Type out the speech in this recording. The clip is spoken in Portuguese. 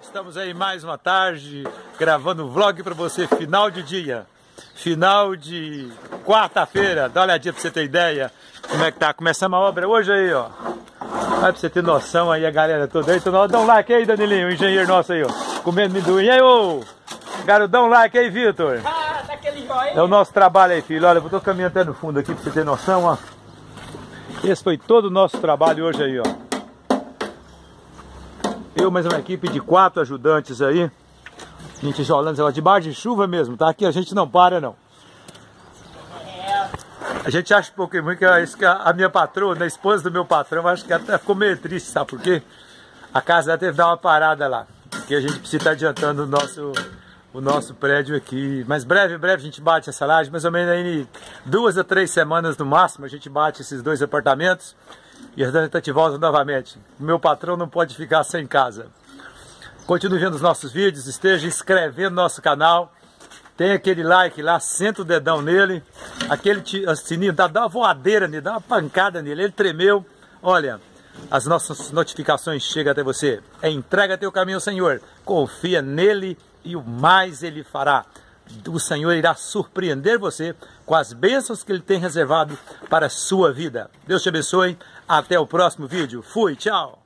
Estamos aí mais uma tarde gravando um vlog para você, final de dia, final de quarta-feira. Dá uma olhadinha para você ter ideia como é que tá. Começamos a obra hoje aí, ó. Vai pra você ter noção aí, a galera toda aí. Então, dá um like aí, Danilinho, o engenheiro nosso aí, ó. Comendo amendoim. E aí, ô! Garoto, dá um like aí, Vitor. Ah, daquele joinha. É o nosso trabalho aí, filho. Olha, eu tô caminhando até no fundo aqui pra você ter noção, ó. Esse foi todo o nosso trabalho hoje aí, ó. Eu, mais uma equipe de 4 ajudantes aí. A gente isolando, debaixo de chuva mesmo, tá? Aqui a gente não para, não. A gente acha um pouquinho muito que a minha patroa, a esposa do meu patrão, acho que até ficou meio triste, sabe por quê? A casa dela teve que dar uma parada lá. Porque a gente precisa estar adiantando o nosso prédio aqui. Mas breve a gente bate essa laje, mais ou menos aí 2 a 3 semanas no máximo, a gente bate esses 2 apartamentos. E a gente te volta novamente. O meu patrão não pode ficar sem casa. Continue vendo os nossos vídeos, esteja inscrevendo no nosso canal. Tem aquele like lá, senta o dedão nele. Aquele sininho, dá uma voadeira nele, dá uma pancada nele. Ele tremeu. Olha, as nossas notificações chegam até você. Entrega teu caminho ao Senhor. Confia nele e o mais ele fará. O Senhor irá surpreender você com as bênçãos que Ele tem reservado para a sua vida. Deus te abençoe. Até o próximo vídeo. Fui, tchau.